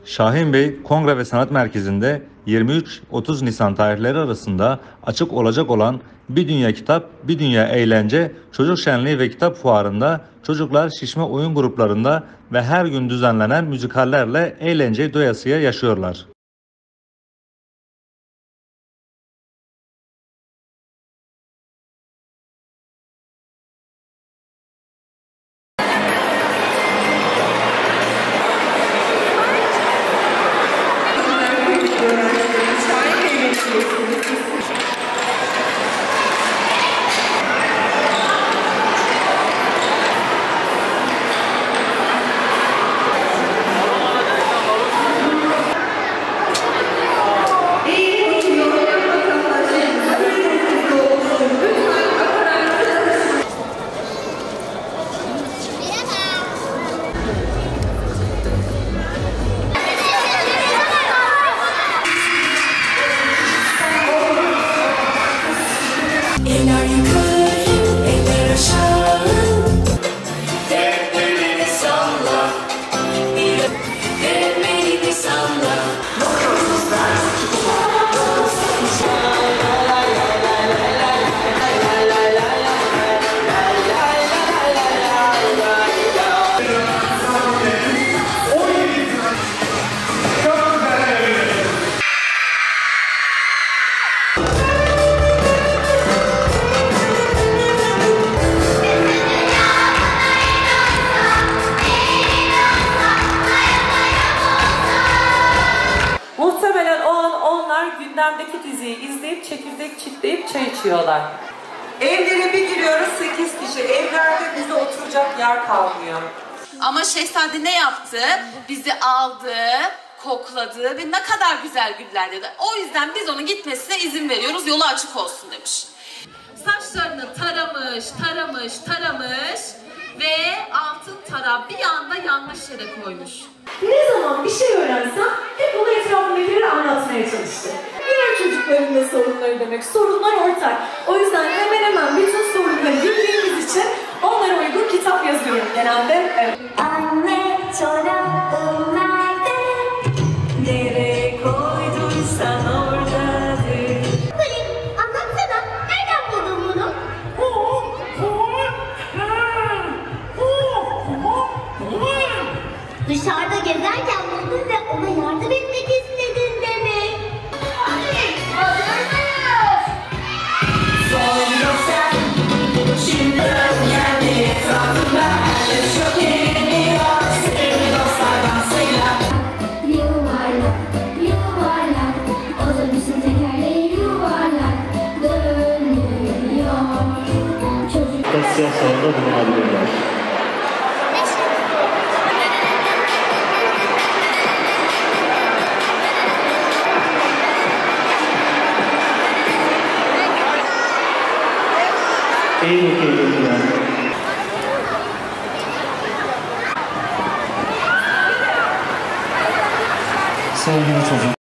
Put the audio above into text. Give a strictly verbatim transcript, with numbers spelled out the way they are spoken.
Şahin Bey Kongre ve Sanat Merkezi'nde yirmi üç otuz Nisan tarihleri arasında açık olacak olan Bir Dünya Kitap, Bir Dünya Eğlence, Çocuk Şenliği ve Kitap Fuarı'nda çocuklar şişme oyun gruplarında ve her gün düzenlenen müzikallerle eğlenceyi doyasıya yaşıyorlar. Eller yukarı, eller aşağı. Ellerini salla, ellerini salla. Muhtemelen o an onlar gündemdeki diziyi izleyip çekirdek çitleyip çay içiyorlar. Evlere bir giriyoruz sekiz kişi. Evlerde bize oturacak yer kalmıyor. Ama Şehzade ne yaptı? Bizi aldı, kokladı ve ne kadar güzel güller dedi. O yüzden biz onun gitmesine izin veriyoruz, yolu açık olsun demiş. Saçlarını taramış, taramış, taramış ve altın tara bir anda yanlış yere koymuş. Ne zaman bir şey öğrensem hep onu etrafındakileri anlatmaya çalıştı. Diğer çocukların da sorunları demek. Sorunlar ortak. O yüzden hemen hemen bütün sorunları bildiğimiz için onlara uygun kitap yazıyorum genelde. Evet. Anne çorabım nerede? Nereye koyduysan oradadır. Kulin, anlatsana. Nereden buldun bunu? Dışarıda gezerken buldun ve ona yardım etmek istedin demek. Hadi, hazır mıyız? Sonra sen, şimdi kendi etrafında çok eğleniyor. Sevgili dostlar dansıyla. Yuvarlak, yuvarlak, otobüsün tekerleği yuvarlak dönüyor. Çocuk... Siyah salonda bulunabilirler. Eğil bakayım. Sevgili çocuk.